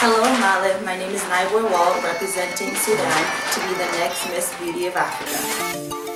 Hello Malib, my name is Naibor Wald representing Sudan to be the next Miss Beauty of Africa.